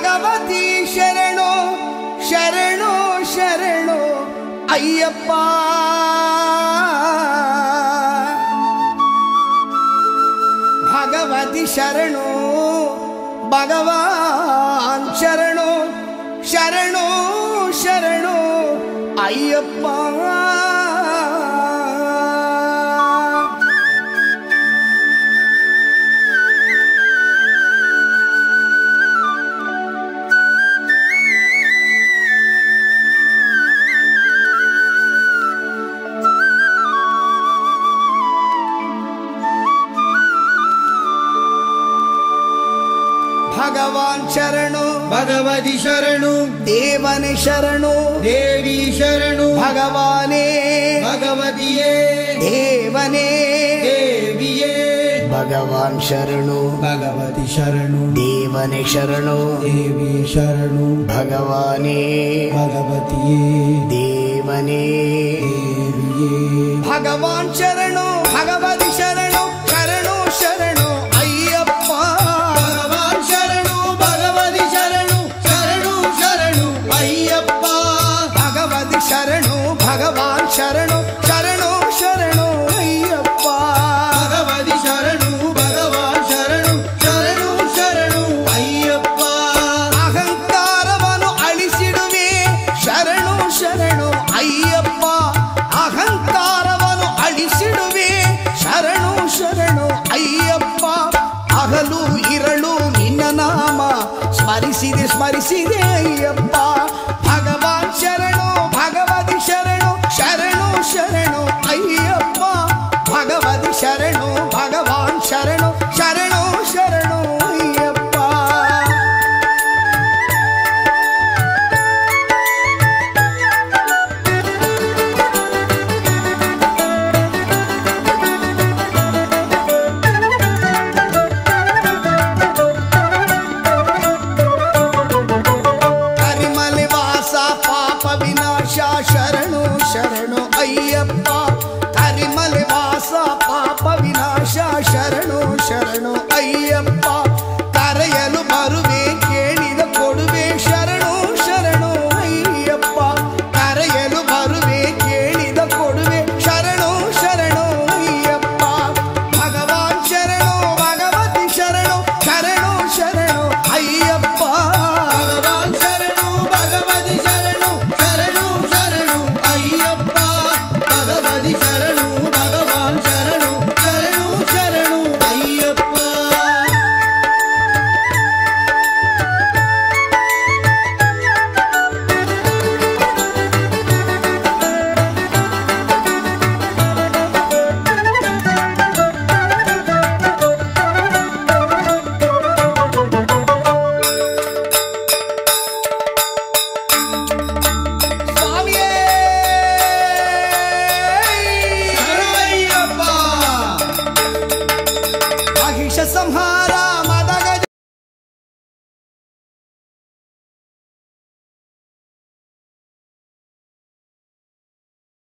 ಭಗವತಿ ಶರಣೋ ಶರಣೋ ಶರಣೋ ಅಯ್ಯಪ್ಪ ಭಗವತಿ ಶರಣೋ ಭಗವಾನ್ ಶರಣೋ ಶರಣೋ ಶರಣೋ ಅಯ್ಯಪ್ಪ ಭಗವಾನ್ ಶರಣು ಭಗವತಿ ಶರಣು ದೇವನೇ ಶರಣು ದೇವಿ ಶರಣು ಭಗವಾನೇ ಭಗವತಿಯೇ ದೇವನೇ ದೇವಿಯೇ ಭಗವಾನ್ ಶರಣು ಭಗವತಿ ಶರಣು ದೇವನೇ ಶರಣು ದೇವಿ ಶರಣು ಭಗವಾನೇ ಭಗವತಿಯೇ ದೇವನೇ ದೇವಿಯೇ ಭಗವಾನ್ ಶರಣು ಭಗವತಿ ಶರಣು ಶರಣು ಶರಣು ಅಯ್ಯಪ್ಪ ಭಗವಾನ್ ಶರಣು ಭಗವತಿ ಶರಣು ಶರಣು ಶರಣು ಅಯ್ಯಪ್ಪ ಭಗವತಿ ಶರಣು ಭಗವಾನ್ ಶರಣು ಶರಣು ಶರಣು ಅಯ್ಯಪ್ಪ ಭಗವತಿ ಶರಣು ಭಗವಾನ್ ಶರಣು ಶರಣು ಶರಣು ಅಯ್ಯಪ್ಪ ಅಹಂಕಾರವನ್ನು ಅಳಿಸಿಡುವೆ ಶರಣು ಶರಣು ಅಯ್ಯಪ್ಪ ಅಹಂಕಾರವನ್ನು ಅಳಿಸಿಡುವೆ ಶರಣು ಶರಣು ಅಯ್ಯಪ್ಪ ಹಗಲು ಇರಳು ನಿನ್ನ ನಾಮ ಸ್ಮರಿಸಿದೆ ಸ್ಮರಿಸಿದೆ ಅಯ್ಯಪ್ಪ ಭಗವಾನ್ ಶರಣು ಭಗವತಿ ಶರಣು ಶರಣು ಶರಣು ಅಯ್ಯಪ್ಪ ಭಗವತಿ ಶರಣು ಭಗವಾನ್ ಶರಣು ಶರಣು ಶರಣು ಅಯ್ಯಪ್ಪ ಕರಿಮಲೆ ವಾಸ ಪಾಪ ವಿನಾಶ ಶರಣು ಶರಣು ಅಯ್ಯಪ್ಪ ಕರಿಮಲೆ ವಾಸ ಪಾಪ ವಿನಾಶ ಶರಣು ಶರಣು ಅಯ್ಯಪ್ಪ ಕರೆಯಲು ಬರುವೆ ಕೇಳಿದ ಕೊಡುವೆ ಶರಣು ಶರಣು ಅಯ್ಯಪ್ಪ ಕರೆಯಲು ಬರುವೆ ಕೇಳಿದ ಕೊಡುವೆ ಶರಣು ಶರಣು ಅಯ್ಯಪ್ಪ ಭಗವಾನ್ ಶರಣು ಭಗವತಿ ಶರಣು ಶರಣು ಶರಣು ಅಯ್ಯಪ್ಪ ಭಗವಾನ್ ಶರಣು ಭಗವತಿ ಶರಣು ಶರಣು ಶರಣು ಅಯ್ಯಪ್ಪ ಭಗವತಿ ಶರಣು ಭಗವಾನ್ ಶರಣು ಶರಣು ಶರಣು ಅಯ್ಯಪ್ಪ ಸ್ವಾಮಿಯೇ ಶರಣಯ್ಯಪ್ಪ ಮಹಿಷ ಸಂಹಾರ